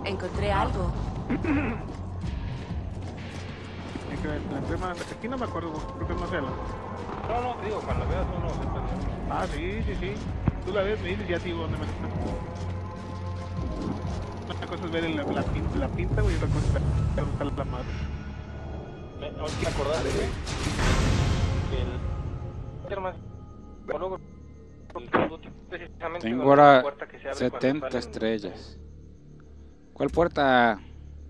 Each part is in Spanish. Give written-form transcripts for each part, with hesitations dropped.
Encontré algo. Es que la crema, aquí no me acuerdo, creo que es más cela. No, te digo, cuando veas uno, Ah, sí. Tú la ves, me dices, ya te digo dónde me está. Una cosa es ver la pinta, güey, y otra cosa es buscar la madre. ahorita me acordaste, güey. Tengo ahora 70 estrellas. ¿Cuál puerta?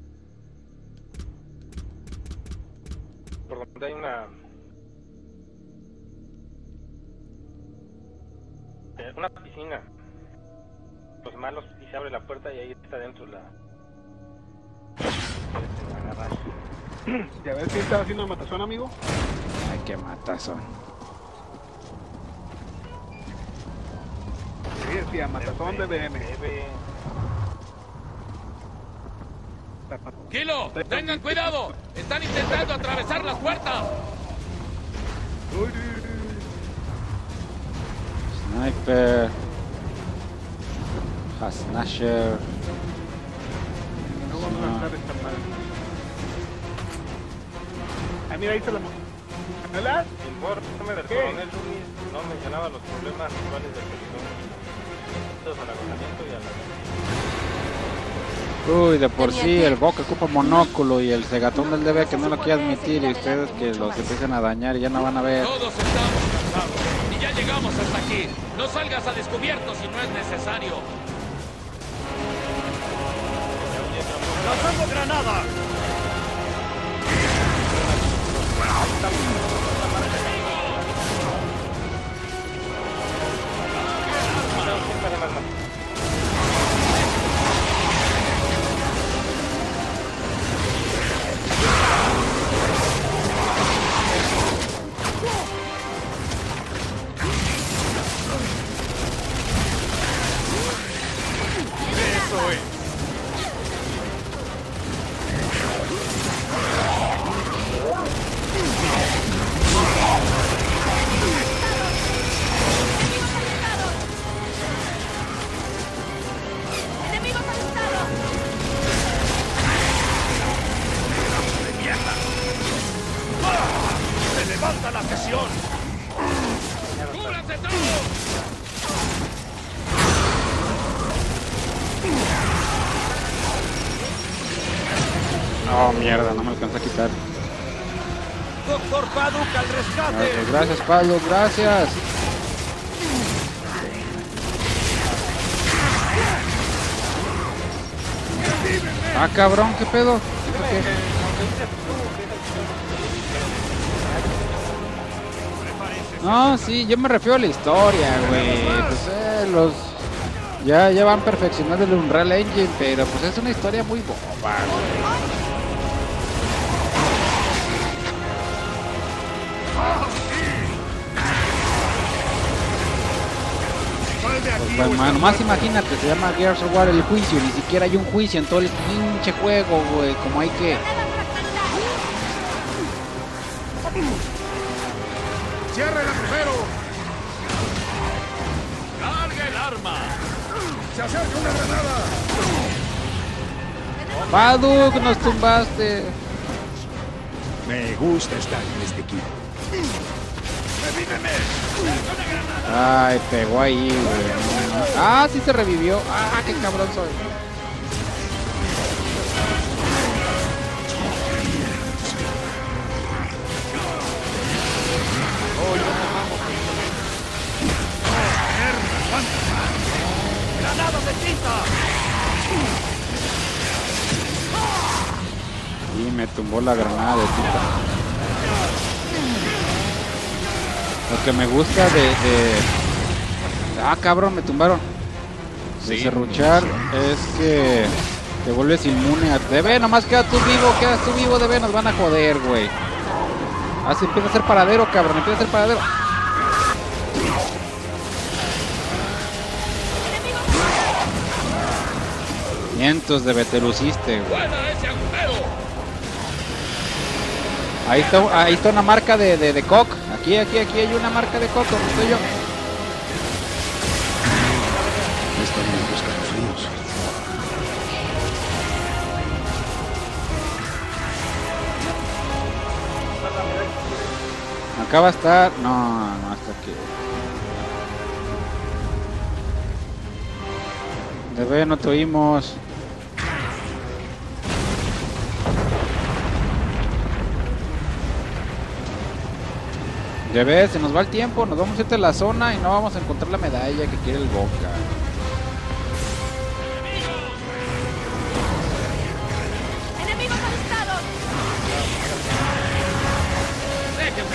Por donde hay una piscina. Los malos, y se abre la puerta y ahí está dentro la... ¿Ya ves quién estaba haciendo el matazón, amigo? Ay, qué matazón. Sí, decía matazón de BM. ¡Kilo! ¡Tengan cuidado! ¡Están intentando atravesar la puerta! Sniper. Hasnasher. No vamos a lanzar esta madre. Ah, mira, ahí está la... ¿Hola? El informe del coronel Lunis no mencionaba los problemas actuales del peligro. Al agotamiento y a la... Uy, de por sí el Boca ocupa monóculo y el Segatón del DB que no lo quiere admitir y ustedes que los empiezan a dañar y ya no van a ver. Todos estamos cansados y ya llegamos hasta aquí. No salgas a descubierto si no es necesario. ¡Lanzando granada! Eso es. ¡Enemigos avistados! ¡De mierda! ¡Ah! ¡Se levanta la sesión! ¡Cúbranse todos! Oh, mierda, no me alcanza a quitar. ¡Doctor Paduk al rescate! Gracias, Pablo, gracias. Ah, cabrón, ¿qué pedo? ¿Qué? No, sí, yo me refiero a la historia, güey. Pues los... Ya van perfeccionando el Unreal Engine, pero pues es una historia muy boba, güey. Pues, bueno, nomás imagínate, se llama Gears of War el juicio, ni siquiera hay un juicio en todo el pinche juego, güey, como hay que... ¡Ciérrela primero! ¡Carga el arma! ¡Se acerca una granada! Paduk, nos tumbaste. Me gusta estar en este equipo. ¡Revíveme! Ay, pegó ahí, güey. Ah, sí se revivió. Ah, qué cabrón soy. ¡Granada de tinta! Y me tumbó la granada de tinta. Lo que me gusta de... Ah, cabrón, me tumbaron. De serruchar es que te vuelves inmune a... DB, nomás quedas tú vivo, DB, nos van a joder, güey. Así empieza a ser paradero, cabrón, empieza a ser paradero. Cientos de te luciste, güey. Ahí está una marca de Coq. Aquí hay una marca de Coq, donde estoy yo. Están en busca de los ríos. acá va a estar... No, no, hasta aquí. Debe, no te oímos. Debe, se nos va el tiempo, nos vamos a irte a la zona y no vamos a encontrar la medalla que quiere el Boca. ¡Enemigos avistados! Déjenme.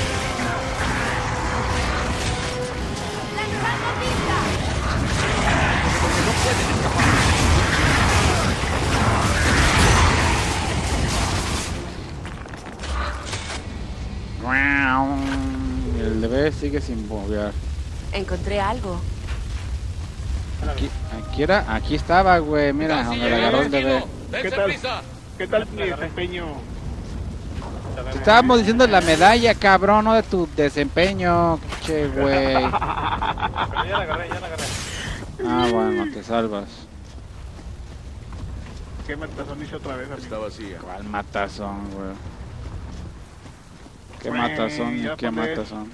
¡Lanzando tinta! No pueden escapar. El Debe sigue sin bobear. Encontré algo. Aquí estaba, güey, mira, Casi donde la agarró el Debe. llegamos, ¿Qué dense tal? prisa. ¿Qué tal mi desempeño? Te estábamos diciendo de la medalla, cabrón, no de tu desempeño, che, güey. Pero ya la agarré, ya la agarré. Ah, bueno, te salvas. ¿Qué matazón hice otra vez, amigo? Está vacía. ¿Cuál matazón, güey? ¿Qué Güey, matazón y ya qué ponle. matazón?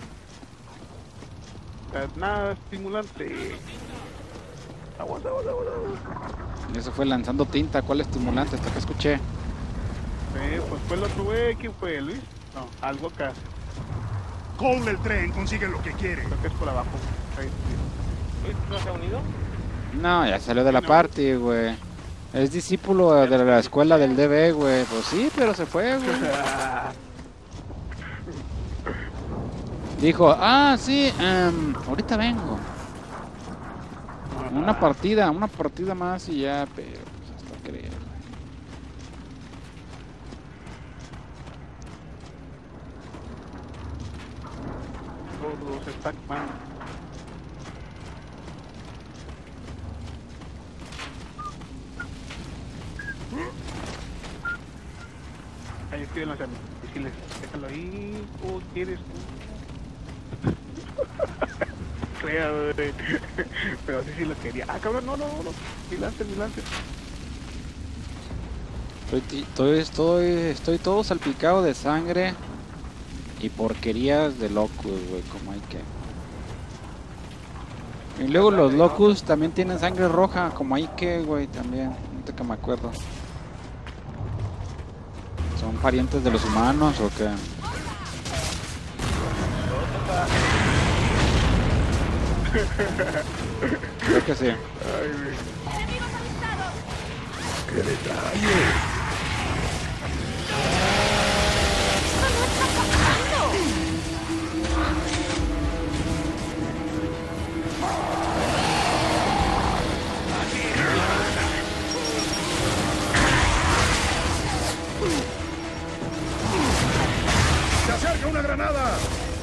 Nada estimulante. Aguanta. Eso fue lanzando tinta, ¿cuál estimulante? Hasta que escuché. Pues fue el otro güey. ¿Quién fue, Luis? No, algo acá. Con el tren consigue lo que quiere. Creo que es por abajo. Ahí, ¿Luis no se ha unido? No, ya salió de la No. party, güey. Es discípulo de la escuela del DB, güey. Pues sí, pero se fue, güey. Dijo, ah, sí, ahorita vengo. Una partida más y ya, pero pues hasta creo. Todos están mal. Ahí estoy en los misiles. Déjalo ahí. ¿O quieres tú? Creo, güey. Pero sí lo quería. Ah, cabrón, no. Mi lance. Estoy todo salpicado de sangre y porquerías de locus, güey, como hay que. Y luego los locus también tienen sangre roja, como hay que, güey, también. No que me acuerdo. ¿Son parientes de los humanos o qué? Creo que sí. ¡Enemigos avistados! ¡Esto no está pasando! ¡Se acerca una granada!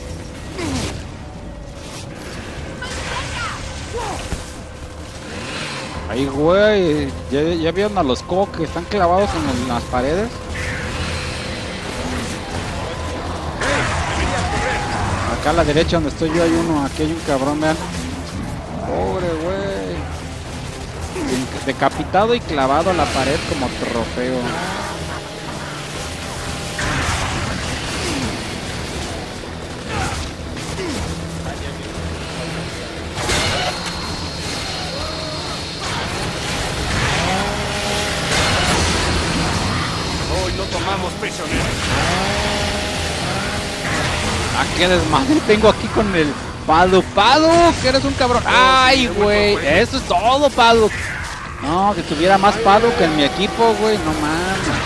Ahí, güey, ¿ya vieron a los co que están clavados en las paredes? Acá a la derecha donde estoy yo hay uno, aquí hay un cabrón, vean. Pobre güey. Decapitado y clavado a la pared como trofeo. Hoy no tomamos prisioneros. Ah, qué desmadre tengo aquí con el Padu. Padu, que eres un cabrón. Ay, güey, eso es todo, Padu. No, que tuviera más Padu que en mi equipo, güey, no mames.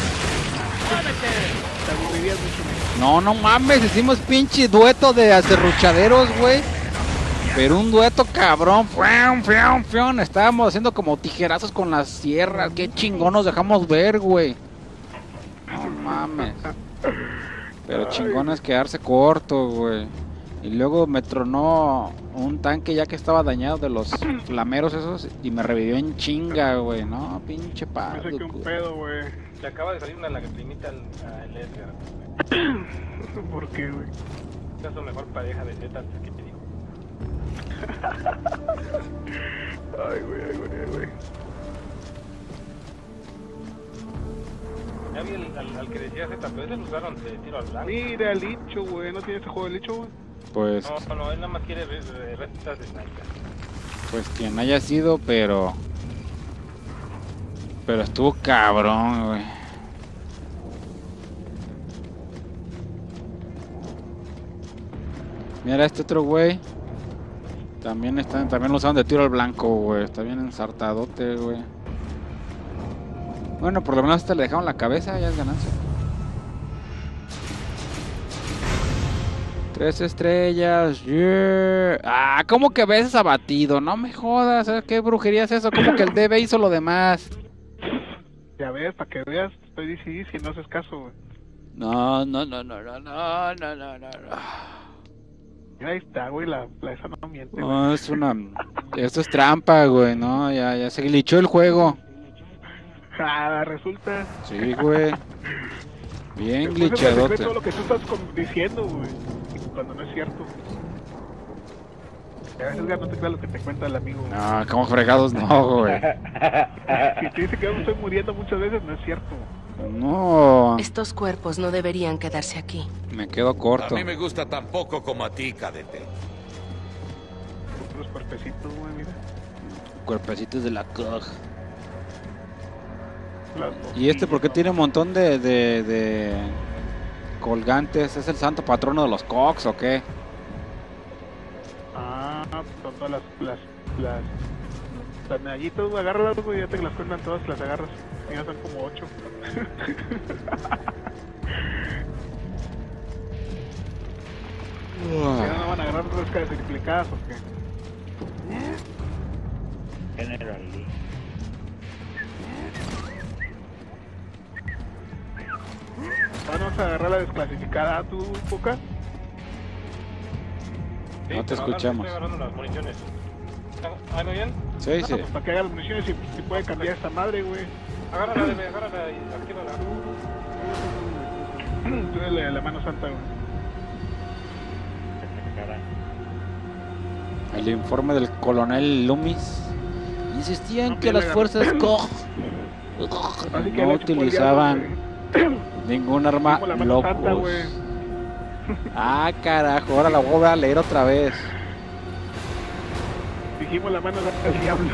Te aburrirías mucho. No mames, hicimos pinche dueto de acerruchaderos, güey. Pero un dueto cabrón, fion. Estábamos haciendo como tijerazos con las sierras. Qué chingón nos dejamos ver, güey. No mames. Pero chingón es quedarse corto, güey. Y luego me tronó un tanque ya que estaba dañado de los flameros esos y me revivió en chinga, güey. No, pinche Me Padu. saqué un pedo, güey. Le acaba de salir una lagrimita al Edgar. ¿Por qué, güey? Esta es la mejor pareja de Z antes que te digo. Ay, güey. Ya vi al que decía Z, pero ese lo usaron de tiro al blanco. Mira, el Licho, güey. ¿No tiene ese juego de Licho, güey? Pues, No, él nada más quiere retas de sniper. pues quien haya sido, pero estuvo cabrón, güey. Mira este otro güey. También lo usaron de tiro al blanco, güey. Está bien ensartadote, güey. Bueno, por lo menos hasta le dejaron la cabeza, ya es ganancia. 3 estrellas, yeah. Ah, ¿cómo que ves abatido? No me jodas, ¿qué brujería es eso? ¿Cómo que el DB hizo lo demás? Ya ves, para que veas, estoy diciendo si no haces caso, güey. No. Mira, ahí está, güey, esa no miente, güey. No, esto es trampa, güey, no, ya se glitchó el juego. Ah, resulta. Sí, güey. Bien Después se glitchadote. cree todo lo que tú estás diciendo, güey. Cuando no es cierto. A veces ya no te creas lo que te cuenta el amigo. No, como fregados no, güey. Si te dice que yo me estoy muriendo muchas veces, no es cierto. No, Estos cuerpos no deberían quedarse aquí. me quedo A corto. mí me gusta tan poco como a ti, cadete. Los cuerpecitos, güey, mira. Cuerpecitos de la cog. Y ¿Y por qué tiene un montón de colgantes? ¿Es el santo patrono de los cogs o qué? Ah, son todas las medallitas, güey, agárralas, güey, ya te las cuentan todas, las agarras. Ya son como 8. ¿Ya no van a agarrar roscas triplicadas o qué? Vamos a agarrar la desclasificada, ¿tú, Poca? Sí, No te pero escuchamos. Estoy agarrando las municiones. ¿Ah, no bien? Sí, No, sí. pues para que haga las municiones si puede cambiar esta madre, güey. Agárrala, agárrala y actívala. Tú eres la mano santa, güey. El informe del coronel Loomis insistía en No, que mira, las fuerzas COG Así que no le chupó el utilizaban diablo, ningún arma Como la mano santa, locos. güey. Ah, carajo, ahora la voy a leer otra vez. Dijimos la mano santa del diablo.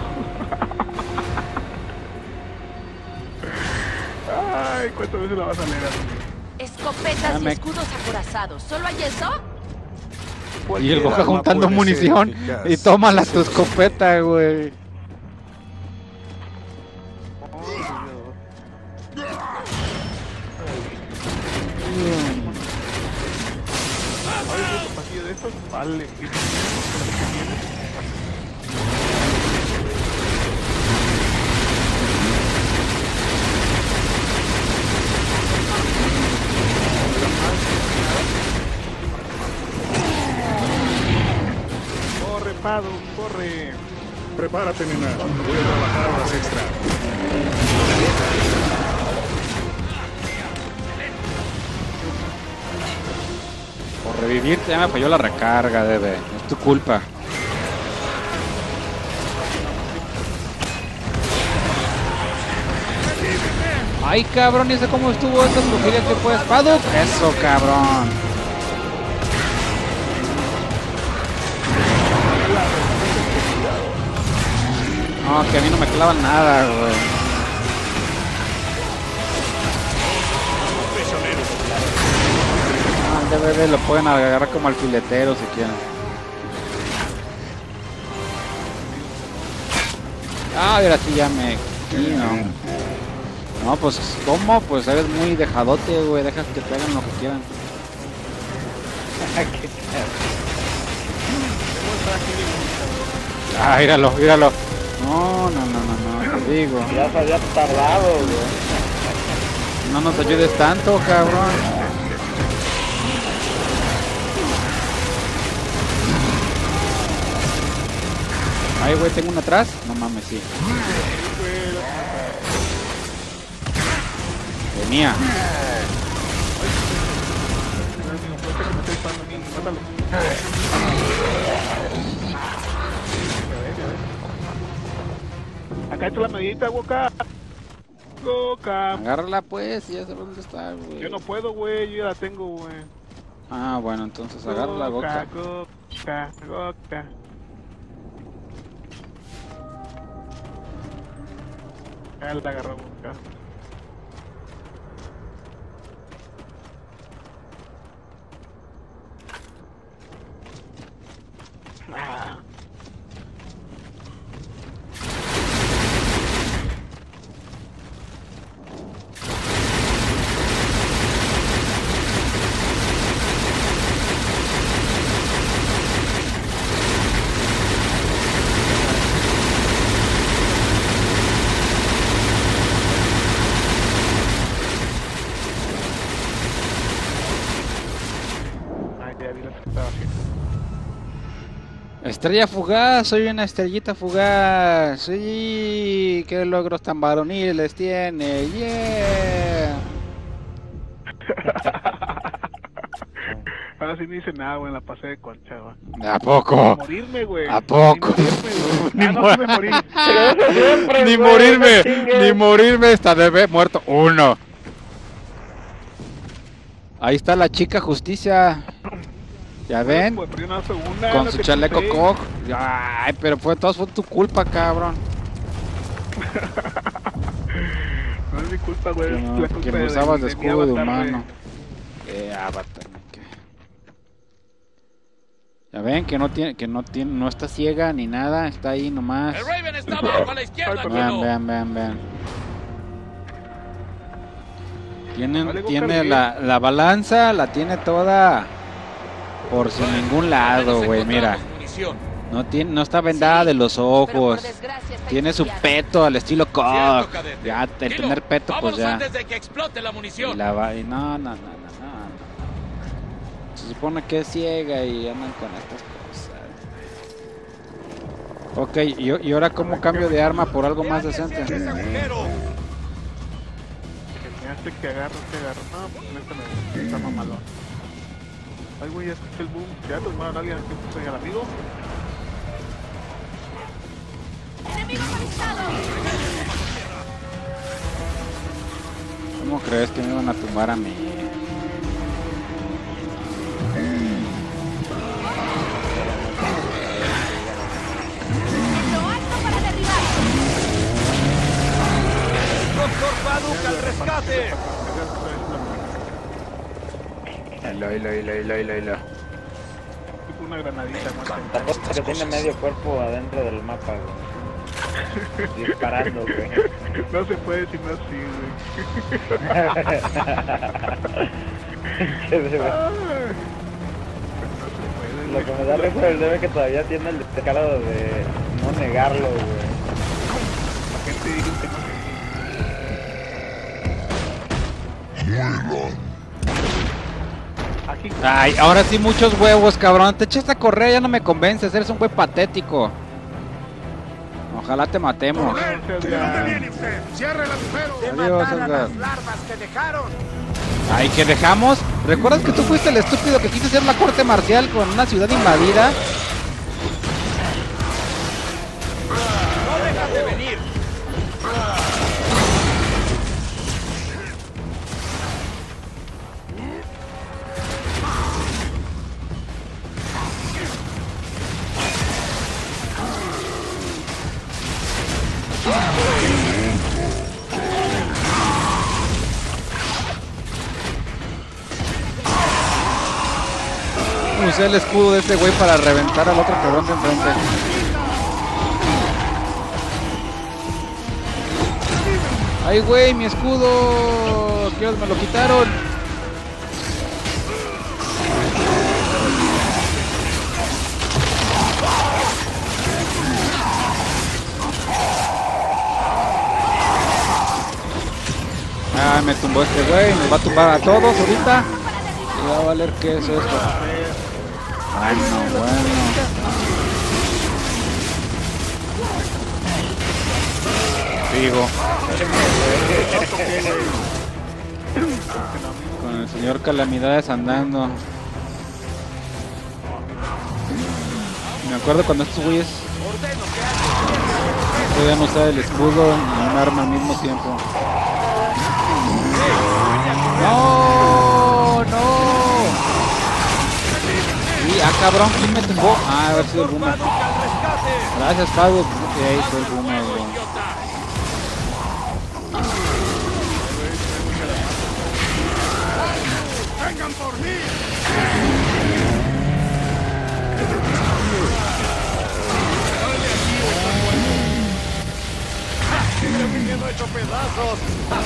Ay, ¿cuántas veces la vas a leer así? Escopetas y me- escudos acorazados. ¿Solo hay eso? Y el Goja juntando munición y tómala tu escopeta, güey. Ay, un pasillo de estos, vale. Corre, Pado, corre. Prepárate, nena. Voy a trabajar horas extra. Por revivirte ya me falló la recarga, Debe. Es tu culpa. Ay, cabrón, ¿y sé cómo estuvo esta brujería que fue Paduk? Eso, cabrón. No, que a mí no me clavan nada, güey. Ah, el DBD lo pueden agarrar como alfiletero si quieren. Ah, ahora sí ya me... Sí, no, pues, ¿cómo? Pues eres muy dejadote, güey. Dejas que te hagan lo que quieran. Ah, míralo. No, te digo. Ya se había tardado, güey. No nos ayudes tanto, cabrón. Ay, güey, tengo uno atrás. No mames, sí. Venía. Acá está la medallita, Boca. Coca. Agárrala pues, ya sé dónde está, güey. Yo no puedo, güey, yo ya la tengo, güey. Ah, bueno, entonces agarra la boca. Coca. Ya la agarró, Coca. Ah. Ay, ya vi lo que estaba haciendo. Estrella fugaz, soy una estrellita fugaz. Sí, qué logros tan varoniles tiene. Yeah. Ahora sí no hice nada, güey, la pasé de concha, güey. ¿A poco? Morirme, güey. ¿A poco? Ni morirme, güey. Ah, no, sí me morí. Ni morirme, ni morirme, está de ver muerto. Uno. Ahí está la chica justicia. ¿Ya ven? Pues, pero yo no hago una, Con no su te chaleco puse. Koch. Ay, pero todo fue tu culpa, cabrón. No es mi culpa, güey. Que, es no, la culpa que me usabas de mi escudo de avatar, güey. humano. Avatar, ¿qué? Ya ven que no está ciega ni nada, está ahí nomás. El Raven está abajo a la izquierda, Ay, Kilo. Vean. Vale, Tiene Goku, la balanza, la tiene toda por sin ningún lado, Al menos güey, mira. encontramos munición. No está vendada Sí, de los Pero por ojos. desgracia está Tiene su incendiada. peto al estilo Koch. Cierto, cadete. Ya, el Kilo, tener peto, pues vámonos ya. antes de que explote la Y munición. no. Se supone que es ciega y andan con estas cosas. Ok, y ahora cómo cambio de arma por algo más decente. Que me hace que agarro. No, pues neta me está mamalón. Ay, güey, ya escuché el boom. Ya tomaron a alguien aquí, soy el amigo. ¡Enemigo avanzado! ¿Cómo crees que me iban a tumbar a mí? ¡En lo alto para derribar! ¡Doctor Baduk al rescate! Hilo. Tipo una granadita, ¿no? La cosa que tiene medio cuerpo adentro del mapa, güey. Disparando, güey. No se puede si no así, Que de güey. ver- Ay. Lo que me da risa es que todavía tiene el descaro de no negarlo, güey. La gente dice que no. Aquí. Ay, ahora sí muchos huevos, cabrón. Te echaste a correr, ya no me convences. Eres un güey patético. Ojalá te matemos. ¡Cierre el agujero! Adiós, Edgar. Ay, ¿que dejamos? ¿Recuerdas que tú fuiste el estúpido que quiso hacer la corte marcial con una ciudad invadida? ¡No dejan de venir! Usé el escudo de este güey para reventar al otro cabrón de enfrente. ¡Ay, güey, mi escudo! ¿Qué me lo quitaron? Ah, me tumbó este güey, nos va a tumbar a todos ahorita. Y va a valer qué es esto. Bueno. Digo. Con el señor Calamidades andando. Me acuerdo cuando estos güeyes podían usar el escudo y un arma al mismo tiempo. ¡No! ¡No! Y, cabrón, ¿quién me tumbó? Ah, a ver si el Boomer. Gracias, Pablo. Y ahí fue el Boomer, güey. ¡Vengan por mí! ¡Siendo hecho pedazos!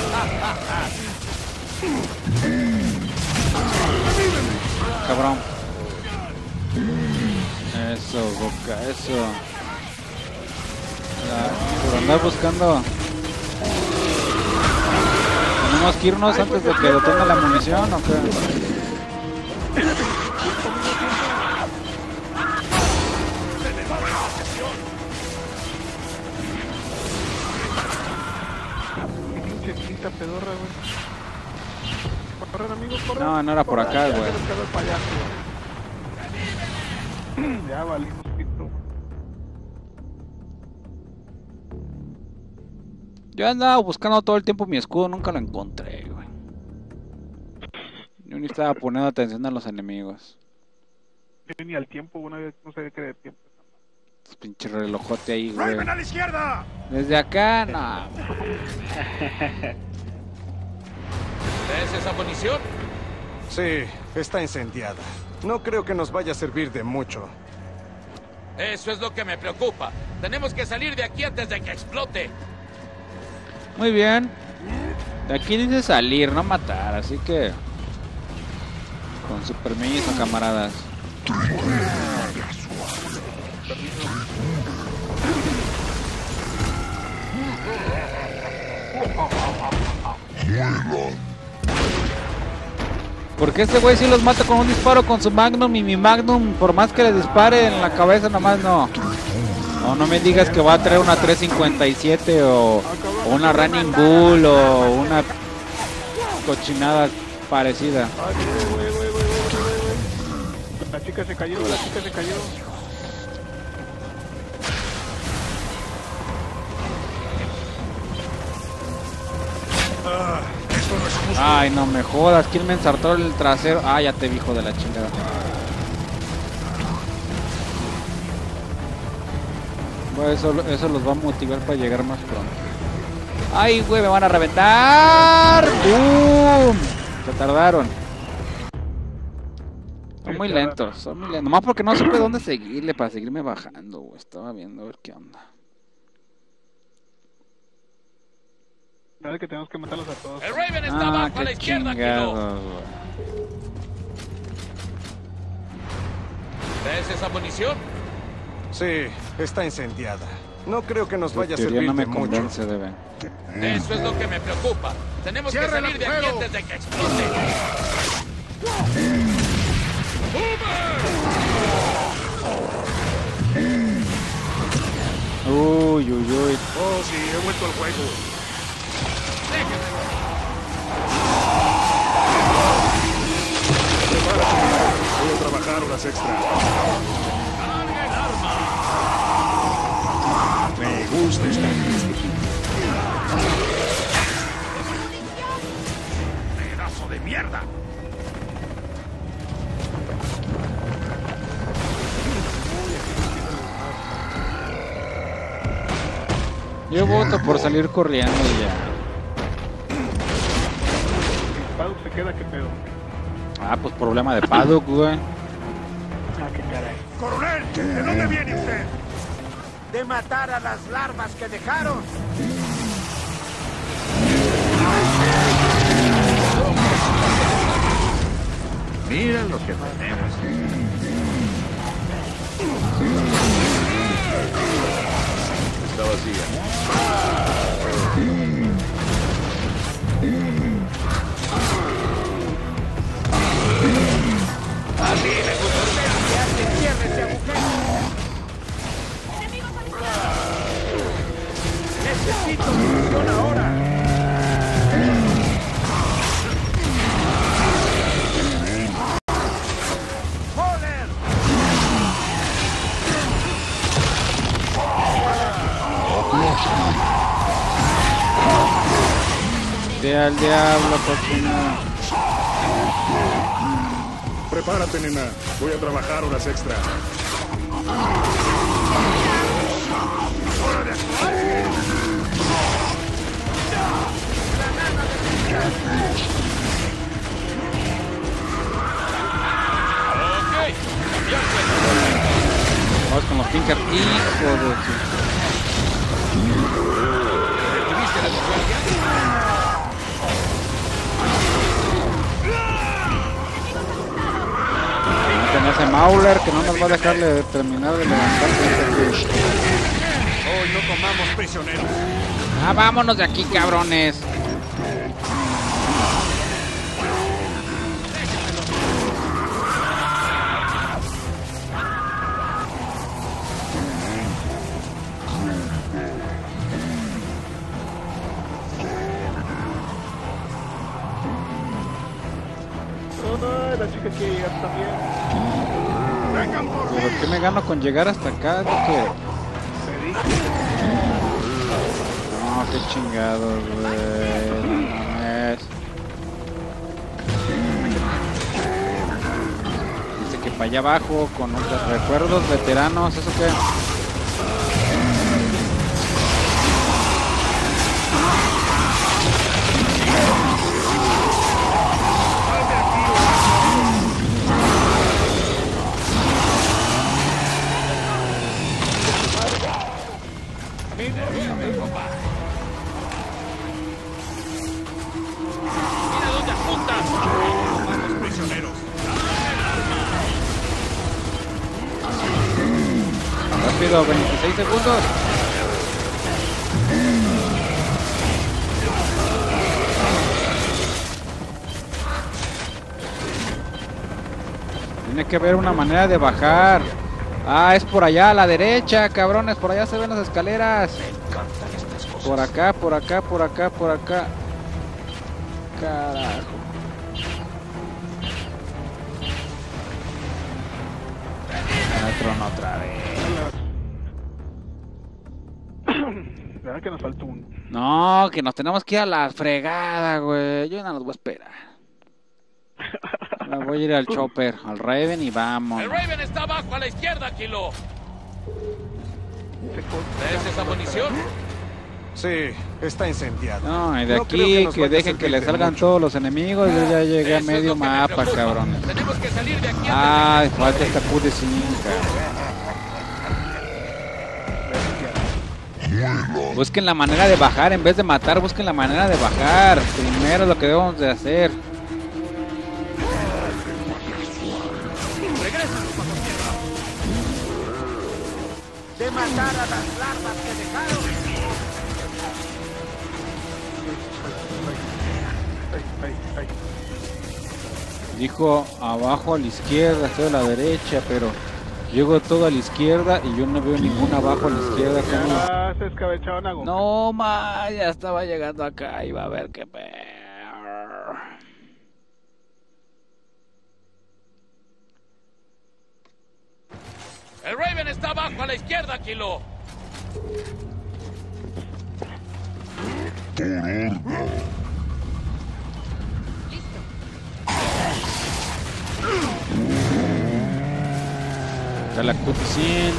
Cabrón. Eso, Boca, eso. Por andar buscando. ¿Tenemos que irnos antes de que detenga la munición o qué? Pinche pedorra, güey. Corran, amigos, corran. No, no era por acá, Ya güey. se nos quedó el payaso, güey. Ya valimos pito. Yo andaba buscando todo el tiempo mi escudo, nunca lo encontré, güey. Yo ni estaba poniendo atención a los enemigos. Yo ni al tiempo, una vez no sabía que era de tiempo. Pinche relojote ahí, güey. ¡Raven a la izquierda! Desde acá, no. ¿Ves esa munición? Sí, está incendiada. No creo que nos vaya a servir de mucho. Eso es lo que me preocupa. Tenemos que salir de aquí antes de que explote. Muy bien. De aquí dice salir, no matar, así que... Con su permiso, camaradas. Porque este güey sí los mata con un disparo con su Magnum y mi Magnum, por más que le dispare en la cabeza, nomás no. No me digas que va a traer una 357 o una Running Bull o una cochinada parecida. La chica se cayó, la chica se cayó. Esto no es justo. Ay, no me jodas, ¿quién me ensartó el trasero? Ah, ya te vi, hijo de la chingada. Bueno, eso los va a motivar para llegar más pronto. ¡Ay, güey, me van a reventar! ¡Bum! Se tardaron. Son muy lentos, son muy lentos. Nomás porque no supe dónde seguirle para seguirme bajando, güey. Estaba viendo a ver qué onda. Dale que tenemos que matarlos a todos. El Raven está abajo a la qué izquierda, Kilo. chingados, güey. ¿Ves esa munición? Sí, está incendiada. No creo que nos Tu vaya a teoría servir no me de mucho. convence, debe. Eso es lo que me preocupa. Tenemos que ¡Cierren salir el de aquí fuego! antes de que explote. Uy, uy, uy. Oh, sí, he vuelto al juego. Voy a trabajar horas extra. Me gusta esta ¡pedazo de mierda! Yo voto por salir corriendo y ya. Paddock se queda, ¿qué pedo? Ah, pues problema de Paddock, güey. Ah, qué caray. ¡Coronel! ¿De dónde viene usted? De matar a las larvas que dejaron. Mira lo que tenemos. Está vacía. Cierre ese agujero. Necesito munición ahora. ¡Joder! Vete al diablo, cochino. Prepárate, nena. Voy a trabajar horas extra. Ok, cambiarse. Vamos con los Pinker. Hijo de su... ¿Detuviste la secuencia? Con ese Mauler que no nos va a dejarle terminar de levantarse. Hoy no tomamos prisioneros. Ah, vámonos de aquí, cabrones. Ay, la chica quiere llegar también. ¿Pero qué me gano con llegar hasta acá? No, qué chingados, güey. No mames. Dice que para allá abajo con otros recuerdos veteranos, ¿eso qué? Mira dónde apuntas. Tomamos prisioneros. Rápido, 26 segundos. Tiene que haber una manera de bajar. Ah, es por allá a la derecha, cabrones. Por allá se ven las escaleras. Por acá, por acá, por acá, por acá. Carajo. Trono otra vez. ¿Verdad que nos falta uno? No, que nos tenemos que ir a la fregada, güey. Yo no los voy a esperar. Me voy a ir al Chopper, al Raven y vamos. El Raven está abajo a la izquierda, Kilo. ¿Ves esa munición? Sí, está incendiada. No, y de No creo aquí nos que vaya a deje que servir le de salgan mucho. todos los enemigos. Yo ya llegué a Eso es medio lo que me mapa, preocupa. cabrones. Tenemos que salir de aquí antes Ay, falta esta puta cinca. Busquen la manera de bajar, en vez de matar, busquen la manera de bajar. Primero lo que debemos de hacer. De matar a las larvas que dejaron. Ay. Dijo abajo a la izquierda, estoy a la derecha, pero llego todo a la izquierda y yo no veo ninguna abajo a la izquierda. ¿Cómo? Ya se escabecharon a Gonka. No, ma, ya estaba llegando acá, iba a ver qué peor. El Raven está abajo a la izquierda, Kilo. Está la cutscene.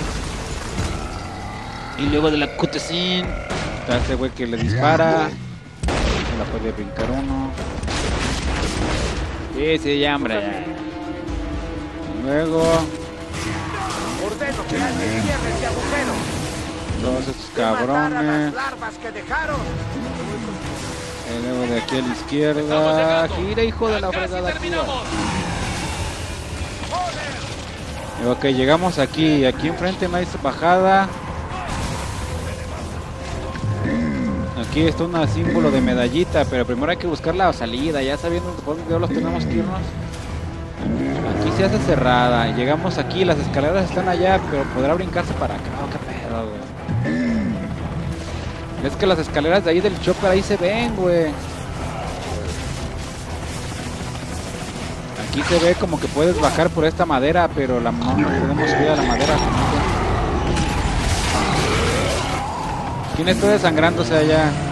Y luego de la cutscene está este güey que le dispara. Se la puede brincar uno. Sí, ya, hombre. Ya. Y luego Ordeno que alguien cierre ese agujero. todos estos De matar a las cabrones. larvas que dejaron. Y luego de aquí a la Estamos izquierda. llegando. Gira, hijo de la Casi fregada. terminamos. Ok, llegamos aquí. Aquí enfrente me dice bajada. Aquí está un símbolo de medallita, pero primero hay que buscar la salida. Ya sabiendo por dónde los tenemos que irnos. Aquí se hace cerrada. Llegamos aquí, las escaleras están allá, pero podrá brincarse para acá. Oh, qué pedo, güey. Es que las escaleras de ahí del Chopper ahí se ven, güey. Aquí se ve como que puedes bajar por esta madera, pero no podemos subir a la madera. ¿Quién está desangrándose allá?